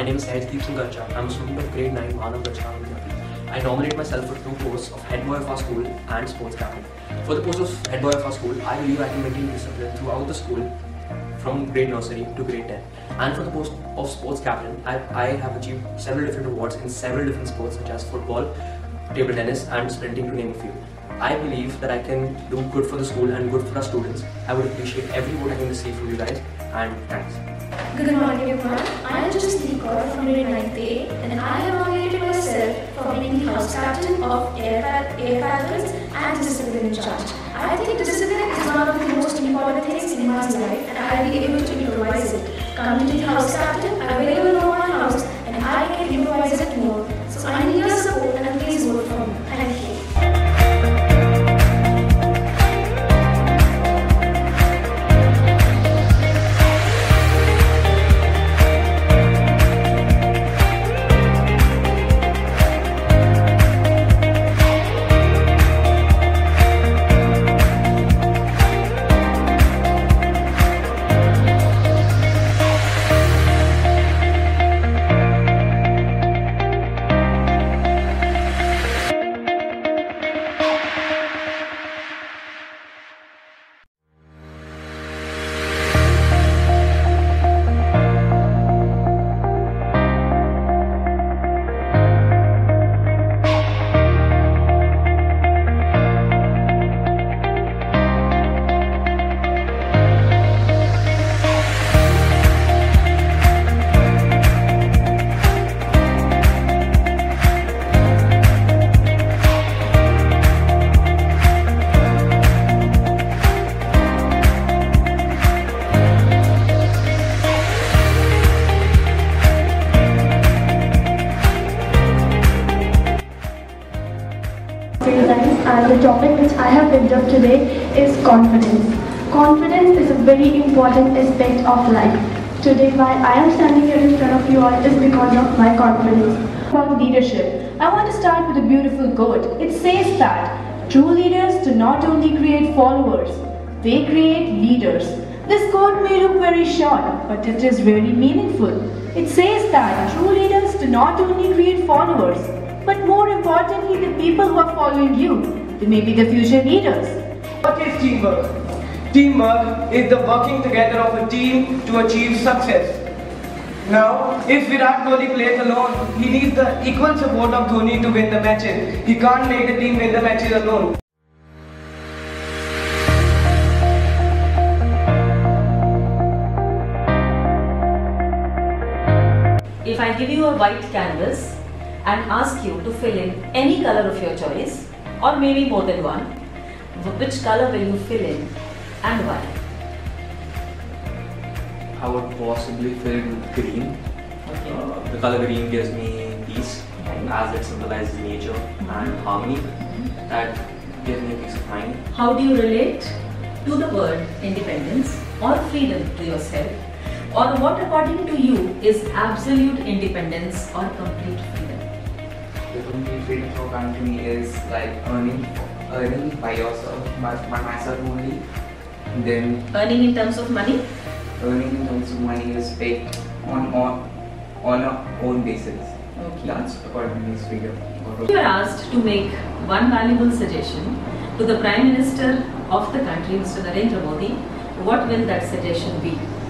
My name is Garcha. I'm a student of grade 9 Manav Rachna International School. I nominate myself for 2 posts of head boy of our school and sports captain. For the post of head boy of our school, I believe I can maintain discipline throughout the school from grade nursery to grade 10. And for the post of sports captain, I have achieved several different awards in several different sports such as football, table tennis and sprinting, to name a few. I believe that I can do good for the school and good for our students. I would appreciate every vote I can receive from you guys, and thanks. Good morning everyone. I am just Nicole from grade 9th A and I have nominated myself for being the house captain of air falcons and discipline in charge. I think discipline is one of the most important things in one's life and I will be able to improvise it. Coming to the house captain, I will be able to know my house and I can improvise it more. So I need your support and please vote for me. Thank you. And the topic which I have picked up today is confidence. Confidence is a very important aspect of life. Today, why I am standing here in front of you all is because of my confidence. About leadership, I want to start with a beautiful quote. It says that true leaders do not only create followers, they create leaders. This quote may look very short, but it is very meaningful. It says that true leaders do not only create followers, but more importantly, the people who are following you, they may be the future leaders. What is teamwork? Teamwork is the working together of a team to achieve success. Now, if Virat Kohli plays alone, he needs the equal support of Dhoni to win the matches. He can't make the team win the matches alone. If I give you a white canvas and ask you to fill in any color of your choice, or maybe more than one, which color will you fill in and why? I would possibly fill in with green. Okay. The color green gives me peace, as it symbolizes nature and harmony. That gives me peace of mind. How do you relate to the word independence or freedom to yourself? Or what according to you is absolute independence or complete freedom? The complete freedom for country is like earning by yourself, by myself only. Then Earning in terms of money? earning in terms of money is paid on our own basis. Okay. That's according to me is freedom. You are asked to make one valuable suggestion to the Prime Minister of the country, Mr. Narendra Modi. What will that suggestion be?